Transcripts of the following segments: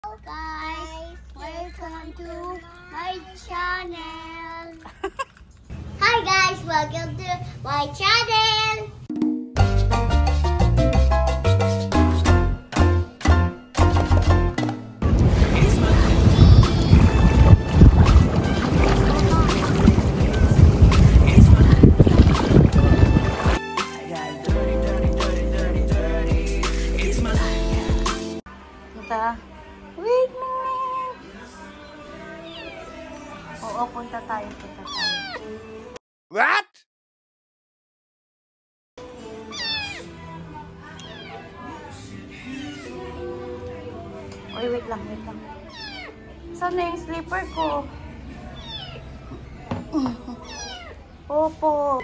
Hello guys, welcome to my channel. Hi guys, welcome to my channel. Wait, Mingming! Oo, punta tayo. What? Uy, wait lang. Saan na yung slipper ko? Opo.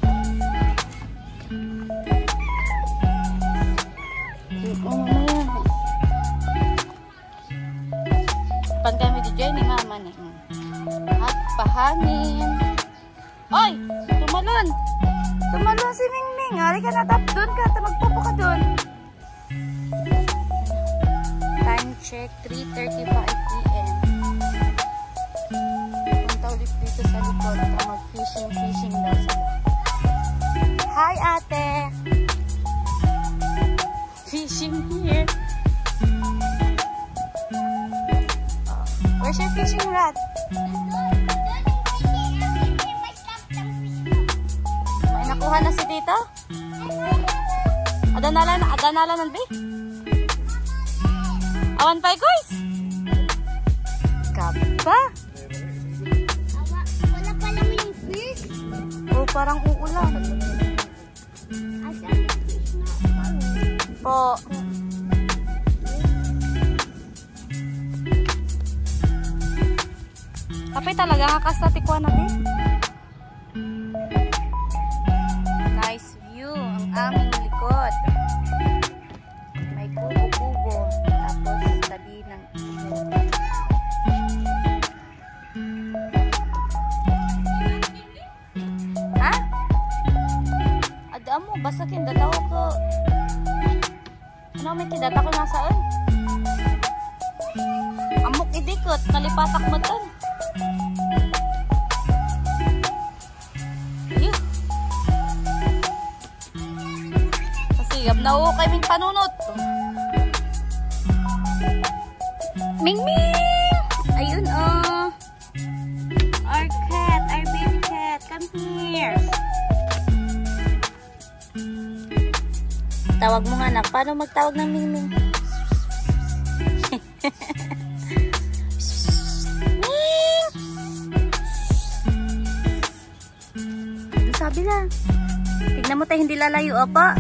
Pan kami di dyan ni mama ni. At pahangin. Oy! Tumalon! Tumalon si Mingming. Hari ka na tap doon ka. Magpupo ka doon. Time check 3:35 PM. Punta ulit dito sa likod. Mag-fishing daw sa likod. Hi ate! Fishing here. Where's your fishing rod? May nakuha na si Tito? Adanalan ng B? Awan pa guys? Kapa? Wala pa lang yung fish. Oh, parang uulan. Asan yung fish na? Po. Kapay talaga kakas na tikwa natin. Nice view ang aming likod. May kubo-kubo. Tapos tabi ng ilog. Ha? Ada mo, basta kindataw ko. Ano may kindata ko nasaan? Amok idikot, nalipatak mo tan. Kasiyab na ako kay Ming panunot. Mingming! Ayun oh. Our cat, our baby cat. Come here. Tawag mo nga anak. Paano magtawag ng Mingming? Sabi na. Tignan mo tayo hindi lalayo, apa?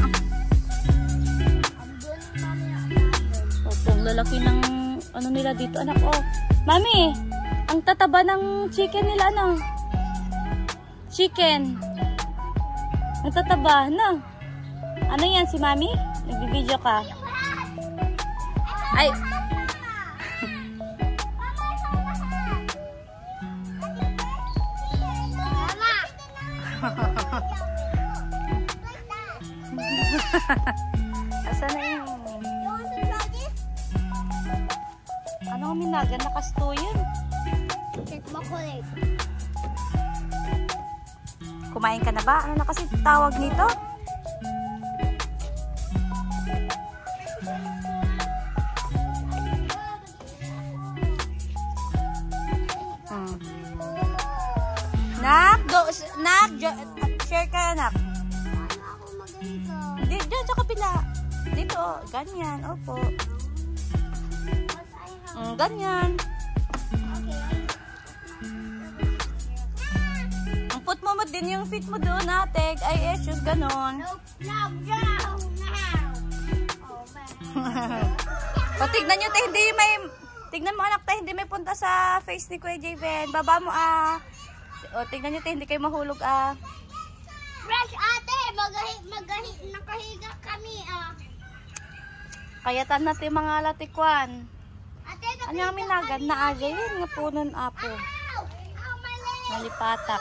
Opo, ang lalaki ng ano nila dito, anak. Oh, mami, ang tataba ng chicken nila, ano? Chicken. Ang tataba, no? Ano yan, si mami? Nagbibideo ka? Ay! Asa na yun? Ano ang minagan? Nakastuyan. Makulit. Kumain ka na ba? Ano na kasi tawag nito? Share ka anak. Diyan sa kapila. Dito, ganyan. Opo. Ganyan. Ang put mo din yung feet mo doon, ate. Ay, just ganon. O, tignan nyo, hindi may... Tignan mo, anak, hindi may punta sa face ni Kuya Javen. Baba mo, O, tignan nyo, hindi kayo mahulog, Fresh ate, nakahiga kami Kayatan natin mga latikwan. Ate, Ano yung minagad na agay yun nga punon apo. Nalipatak.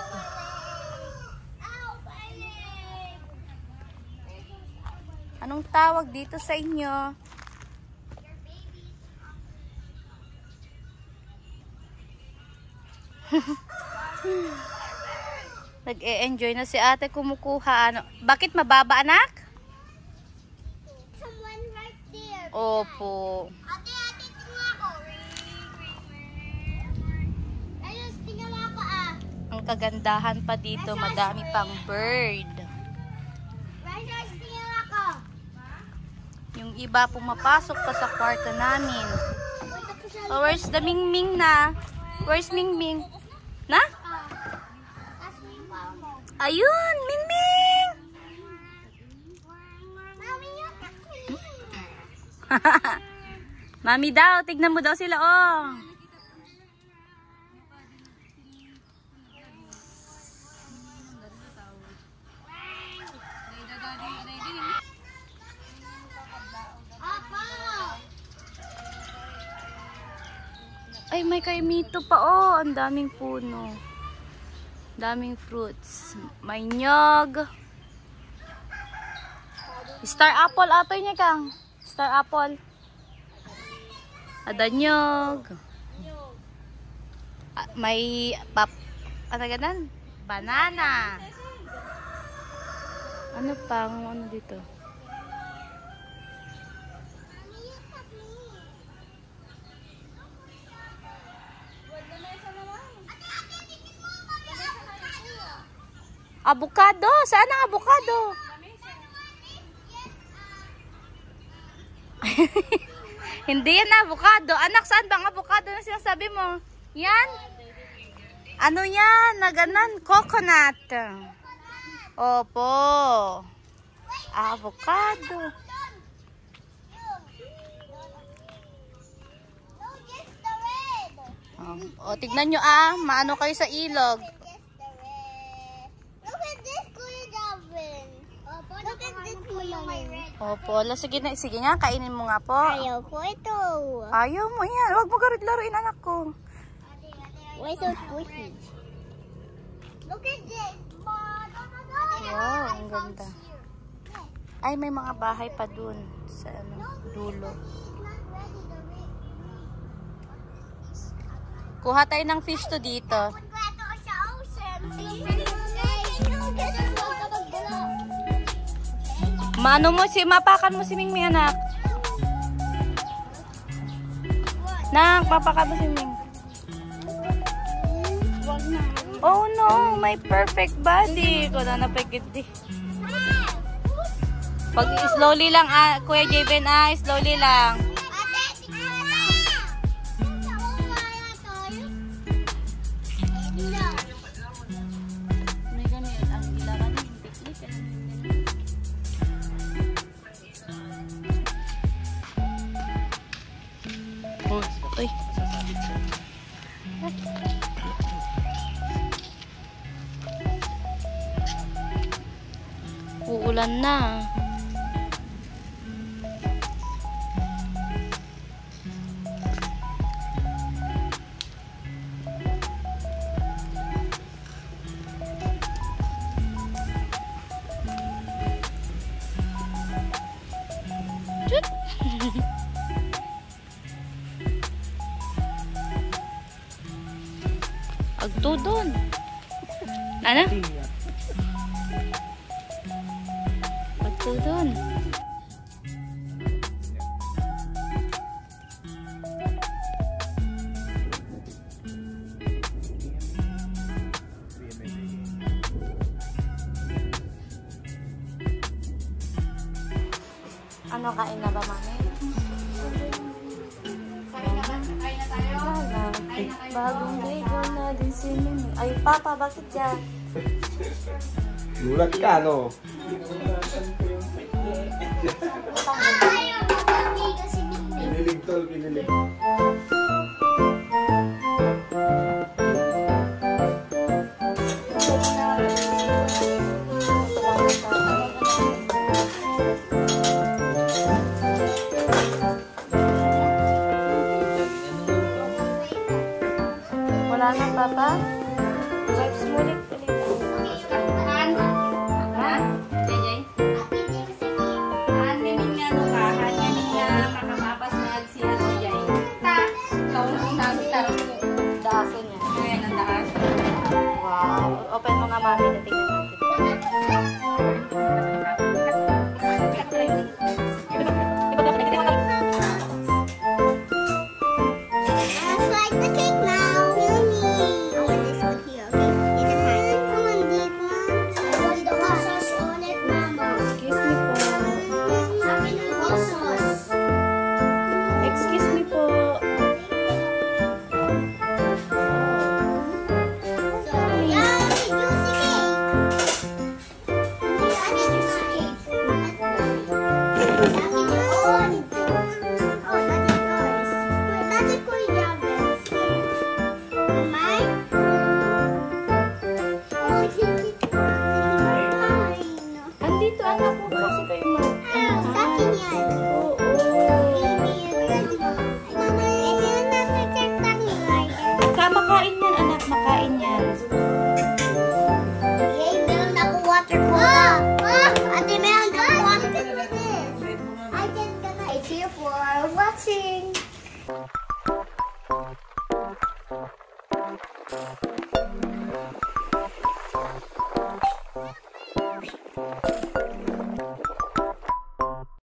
Anong tawag dito sa inyo? Nag-e-enjoy na si ate kumukuha. Ano? Bakit mababa, anak? Someone right there. Opo. Ate, tingnan ako. Ayos, tingnan mo ako Ang kagandahan pa dito, madami pang bird. Ayos, tingnan mo ako. Yung iba pumapasok pa sa kwarto namin. Oh, where's the Mingming na? Where's Mingming? Na? Tapos mo yung paa mo. Ayun, Mingming! Mami, yung Mami daw, tignan mo daw sila, oh. Ay, may kaimito pa, oh. Ang daming puno. Daming fruits. May nyog. Star apple, atoy niya kang. Star apple. Ada nyog. May ano ganan? Banana. Ano pang ano dito? Avocado? Saan ang avocado? Hindi yan avocado. Anak, saan bang avocado na sinasabi mo? Yan? Ano yan? Naganan? Coconut. Opo. Avocado. O, tignan nyo maano kayo sa ilog. Opo, sige na, sige nga, kainin mo nga po. Ayaw ko ito. Ayaw mo yan. Huwag mo laruin anak ko. Why so squishy? Look at this. Wow, ang ganda. Ay, may mga bahay pa dun sa dulo. Kuha tayo ng fish to dito. Maano mo mapakan mo si Mingming, anak. Nak, papakan mo si Ming. Oh no, my perfect body. Ko na napagid. Pag slowly lang, Kuya Javen, slowly lang. May ganyan ang ilakan ng picnic. Uy. Uulan na. Chut. Agtudon. Ano? Agtudon. Ano, kain na ba, mami? Kain na tayo? Bagong ligo na din si Mimi. Ay, Papa, bakit yan? Gulat ka, no? Pinilig, tol, pinilig. Wala na, Papa? Wipes mo ulit. Daso niya. for watching.